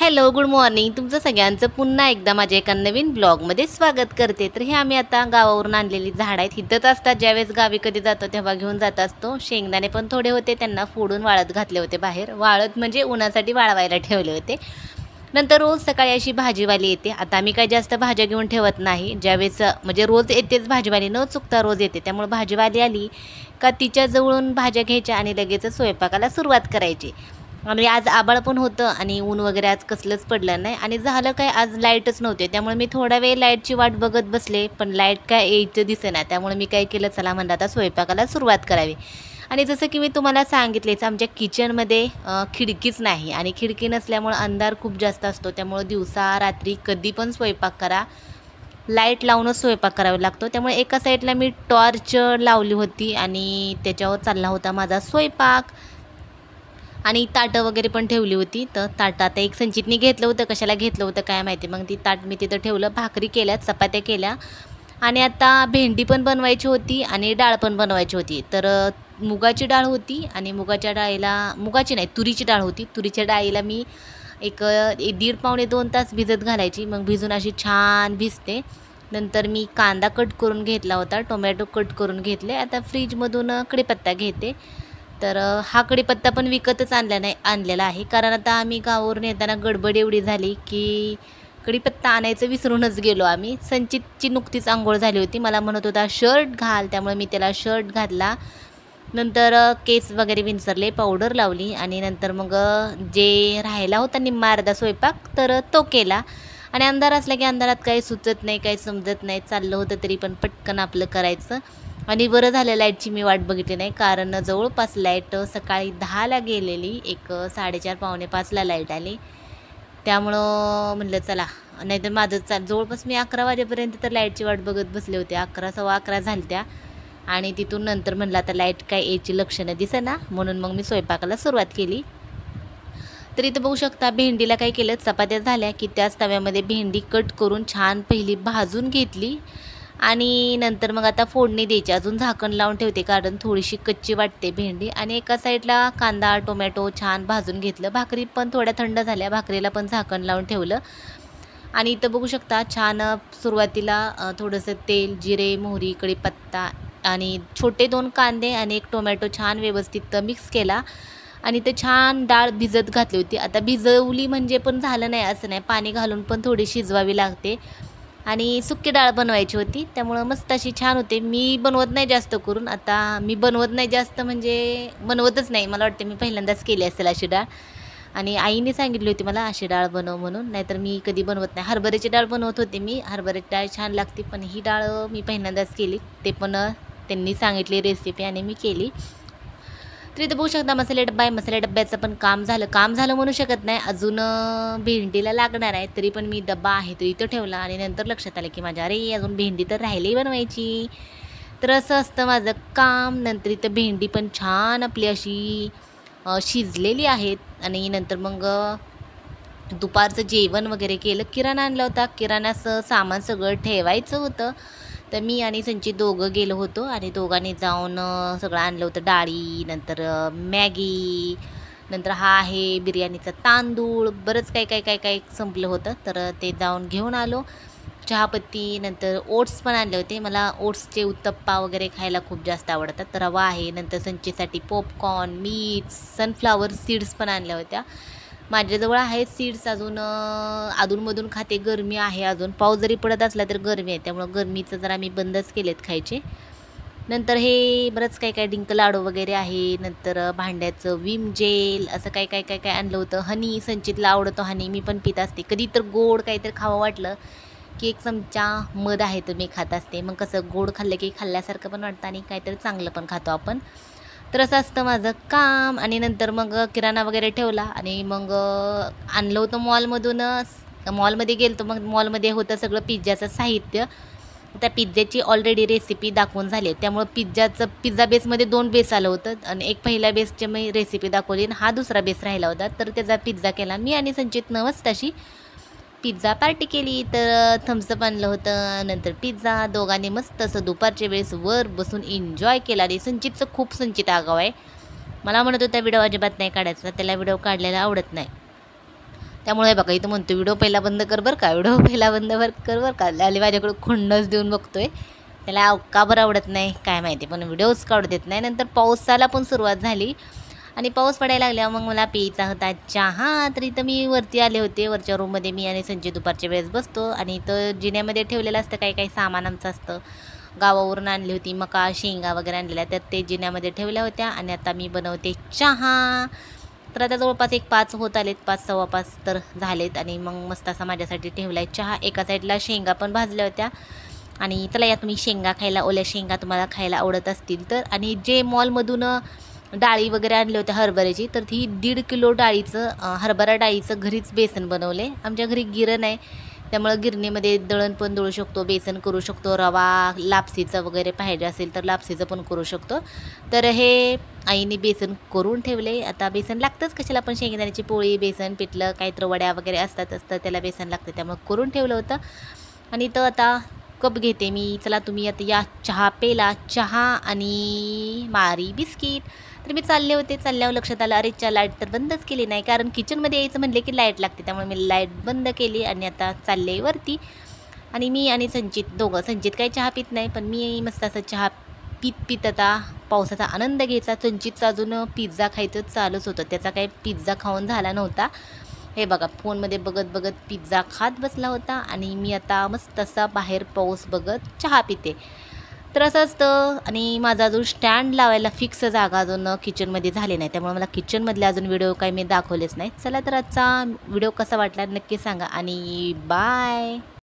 Hello, good morning. तुमचं सगळ्यांचं पुन्हा एकदा माझ्या एका नवीन ब्लॉगमध्ये स्वागत करते. तर हे आम्ही आता गावावरून आणलेली झाडं आहेत. इथंच असतात, ज्यावेळेस गावी कधी जातो तेव्हा घेऊन जात असतो. शेंगदाणे पण थोडे होते, त्यांना फोडून वाळत घातले होते बाहेर. वाळत म्हणजे उन्हासाठी वाळवायला ठेवले होते. नंतर रोज सकाळी अशी भाजीवाली येते. आता आम्ही काही जास्त भाज्या घेऊन ठेवत नाही. ज्यावेळेस म्हणजे रोज येतेच भाजीवाली, न चुकता रोज येते. त्यामुळे भाजीवाली आली का तिच्या जवळून भाज्या घ्यायच्या आणि लगेच स्वयंपाकाला सुरुवात करायची. आणि आज आभाळ पण होतं आणि ऊन वगैरे आज कसलंच पडलं नाही. आणि झालं काय, आज लाईटच नव्हते. त्यामुळे मी थोडा वेळ लाईटची वाट बघत बसले, पण लाईट काय यायचं दिसेना. त्यामुळे मी काय केलं, चला म्हणलं आता स्वयंपाकाला सुरुवात करावी. आणि जसं की मी तुम्हाला सांगितलेच, आमच्या किचनमध्ये खिडकीच नाही आणि खिडकी नसल्यामुळं अंधार खूप जास्त असतो. त्यामुळं दिवसा रात्री कधी पण स्वयंपाक करा, लाईट लावूनच स्वयंपाक करावा लागतो. त्यामुळे एका साईडला मी टॉर्च लावली होती आणि त्याच्यावर चालला होता माझा स्वयंपाक. आणि ताटं वगैरे पण ठेवली होती. तर ताटं आता एक संचितनी घेतलं होतं, कशाला घेतलं होतं काय माहिती. मग ती ताट मी तिथं ठेवलं, भाकरी केल्या, चपात्या केल्या. आणि आता भेंडी पण बनवायची होती आणि डाळ पण बनवायची होती. तर मुगाची डाळ होती आणि मुगाच्या डाळीला, मुगाची नाही तुरीची डाळ होती. तुरीच्या डाळीला मी एक 1.5 पावणे 2 तास भिजत घालायची. मग भिजून अशी छान भिजते. नंतर मी कांदा कट करून घेतला होता, टोमॅटो कट करून घेतले. आता फ्रीजमधून कढीपत्ता घेते. तर हा कढीपत्ता पण विकतच आणलेला आहे, कारण आता आम्ही गावावरून येताना गडबड एवढी झाली की कढीपत्ता आणायचं विसरूनच गेलो आम्ही. संचितची नुकतीच आंघोळ झाली होती, मला म्हणत होता शर्ट घाल, त्यामुळे मी त्याला शर्ट घातला. नंतर केस वगैरे विंचरले, पावडर लावली आणि नंतर मग जे राहायला होता निम्मा अर्धा स्वयंपाक तर तो केला. आणि अंधार असला की अंधारात काही सुचत नाही, काही समजत नाही. चाललं होतं तरी पण पटकन आपलं करायचं. आणि बरं झालं लाईटची मी वाट बघितली नाही, कारण जवळपास लाईट सकाळी 10ला गेलेली, एक 4:30 पावणे 5ला लाईट आली. त्यामुळं म्हणलं चला, नाहीतर माझं जवळपास मी 11 वाजेपर्यंत तर लाईटची वाट बघत बसले होते. 11 सव्वा 11 झाल्या. आणि तिथून नंतर म्हणलं आता लाईट काय यायची लक्षणं दिसेना, म्हणून मग मी स्वयंपाकाला सुरुवात केली. तर इथं बघू शकता, भेंडीला काय केलं, चपात्या झाल्या की त्याच तव्यामध्ये भेंडी कट करून छान पहिली भाजून घेतली. आणि नंतर मग आता फोडणी द्यायची. अजून झाकण लावून ठेवते, कारण थोडीशी कच्ची वाटते भेंडी. आणि एका साईडला कांदा टोमॅटो छान भाजून घेतलं. भाकरी पण थोड्या थंड झाल्या, भाकरीला पण झाकण लावून ठेवलं. आणि इथं बघू शकता, छान सुरुवातीला थोडंसं तेल, जिरे, मोहरी, कढीपत्ता आणि छोटे 2 कांदे आणि एक टोमॅटो छान व्यवस्थित मिक्स केला. आणि ते छान डाळ भिजत घातली होती. आता भिजवली म्हणजे पण झालं नाही असं नाही, पाणी घालून पण थोडी शिजवावी लागते. आणि सुकी डाळ बनवायची होती, त्यामुळं मस्त अशी छान होते. मी बनवत नाही जास्त करून, आता मी बनवत नाही जास्त म्हणजे बनवतच नाही. मला वाटते मी पहिल्यांदाच केली असेल अशी डाळ. आणि आईने सांगितली होती मला अशी डाळ बनव म्हणून, नाहीतर मी कधी बनवत नाही. हरभऱ्याची डाळ बनवत होते मी, हरभऱ्याची डाळ छान लागते, पण ही डाळ मी पहिल्यांदाच केली. ते पण त्यांनी सांगितली रेसिपी आणि मी केली. तर इथं बघू शकता, मसाले डब्बा आहे. मसाले डब्याचं पण काम झालं म्हणू शकत नाही, अजून भेंडीला लागणार आहे. तरी पण मी डब्बा आहे तो इथं ठेवला. आणि नंतर लक्षात आलं की माझ्या, अरे अजून भेंडी तर राहिली बनवायची. तर असं असतं माझं काम. नंतर इथं भेंडी पण छान आपली अशी शिजलेली आहेत. आणि नंतर मग दुपारचं जेवण वगैरे केलं. किराणा आणला होता, किराण्याचं सामान सगळं ठेवायचं होतं. तर मी आणि संचित दोघं गेलो होतो आणि दोघांनी जाऊन सगळं आणलं होतं. डाळी, नंतर मॅगी, नंतर हा आहे बिर्याणीचा तांदूळ, बरंच काय संपलं होतं. तर ते जाऊन घेऊन आलो. चहापत्ती, नंतर ओट्स पण आणले होते. मला ओट्सचे उत्तप्पा वगैरे खायला खूप जास्त आवडतात. तर रवा आहे. नंतर संचितसाठी पॉपकॉर्न, मीठ, सनफ्लावर सीड्स पण आणल्या होत्या. माझ्याजवळ आहेत सीड्स, अजून अधूनमधून खाते. गरमी आहे, अजून पाऊस जरी पडत असला तर गरमी आहे, त्यामुळं गरमीचं जरा मी बंदच केलेत खायचे. नंतर हे बरंच काय डिंक लाडू वगैरे आहे. नंतर भांड्याचं विम जेल, असं काय आणलं होतं. हनी, संचितला आवडतो हनी, मी पण पित असते. कधी तर गोड काहीतरी खावं वाटलं की 1 चमचा मध आहे तर मी खात असते. मग कसं गोड खाल्लं की खाल्ल्यासारखं पण वाटतं आणि काहीतरी चांगलं पण खातो आपण. तर असं असतं माझं काम. आणि नंतर मग किराणा वगैरे ठेवला आणि मग आणलं होतं मॉलमधूनच. मॉलमध्ये गेलो तर मग मॉलमध्ये होतं सगळं पिझ्झाचं साहित्य. त्या पिझ्झ्याची ऑलरेडी रेसिपी दाखवून झाली आहे, त्यामुळं पिझ्झा बेसमध्ये 2 बेस आलं होतं आणि एक पहिल्या बेसची मी रेसिपी दाखवली आणि हा दुसरा बेस राहिला होता. तर त्याचा पिझ्झा केला मी आणि संचितनं मस्त अशी पिझ्झा पार्टी केली. तर थम्सअप आणलं होतं, नंतर पिझ्झा, दोघांनी मस्त असं दुपारच्या वेळेस वर बसून एन्जॉय केला. आणि संचित आगाव आहे, मला म्हणत होता व्हिडिओ अजिबात नाही काढायचा, त्याला व्हिडिओ काढलेला आवडत नाही. त्यामुळे बघा इथं म्हणतो व्हिडिओ पहिला बंद कर बरं का, व्हिडिओ पहिला बंद कर बरं का. लाली माझ्याकडे खुन्नस देऊन बघतोय. त्याला का बरं आवडत नाही काय माहिती, पण व्हिडिओच काढू देत नाही. नंतर पावसाला पण सुरुवात झाली आणि पाऊस पडायला लागल्यावर मग मला प्यायचा होता चहा. तर इथं मी वरती आले होते, वरच्या रूममध्ये मी आणि संजय दुपारच्या वेळेस बसतो आणि इथं जिन्यामध्ये ठेवलेलं असतं काही काही सामान आमचं असतं. गावावरून आणली होती मका शेंगा वगैरे आणलेल्या, तर ते जिन्यामध्ये ठेवल्या होत्या आणि आता मी बनवते चहा. तर आता जवळपास 5 होत आलेत, 5 सव्वा 5 तर झालेत आणि मग मस्त असा माझ्यासाठी ठेवला आहे चहा. एका साईडला शेंगा पण भाजल्या होत्या आणि चला या तुम्ही शेंगा खायला, ओल्या शेंगा तुम्हाला खायला आवडत असतील तर. आणि जे मॉलमधून डाळी वगैरे आणली होत्या हरभऱ्याची, तर ती 1.5 किलो डाळीचं हरभरा डाळीचं घरीच बेसन बनवले. आमच्या घरी गिरण आहे त्यामुळं गिरणीमध्ये दळण पण दळू शकतो, बेसन करू शकतो, रवा लापसीचं वगैरे पाहिजे असेल तर लापसीचं पण करू शकतो. तर हे आईने बेसन करून ठेवले. आता बेसन लागतंच कशाला पण, शेंगदाण्याची पोळी बेसन पिठलं काहीतरी वड्या वगैरे असतातच तर त्याला बेसन लागतं, त्यामुळे करून ठेवलं होतं. आणि तर आता कप घेते मी. चला तुम्ही आता या चहा पेला, चहा आणि मारी बिस्किट. तर मी चालले होते, चालल्यावर लक्षात आलं अरे लाईट तर बंदच केली नाही, कारण किचनमध्ये यायचं म्हणले की लाईट लागते, त्यामुळे मी लाईट बंद केली आणि आता चालले वरती. आणि मी आणि संचित दोघं, संचित काही चहा पित नाही पण मी मस्त असं चहा पीत आता पावसाचा आनंद घ्यायचा. संचितचं अजून पिझ्झा खायचं चालूच होतं, त्याचा काही पिझ्झा खाऊन झाला नव्हता. हे बघा फोनमध्ये बघत बघत पिझ्झा खात बसला होता आणि मी आता मस्त असा बाहेर पाऊस बघत चहा पिते. तर असं असतं. आणि माझा अजून स्टँड लावायला फिक्स जागा अजून किचनमध्ये झाली नाही, त्यामुळे मला किचनमधले अजून व्हिडिओ काही मी दाखवलेच नाही. चला तर आजचा व्हिडिओ कसा वाटला नक्की सांगा आणि बाय.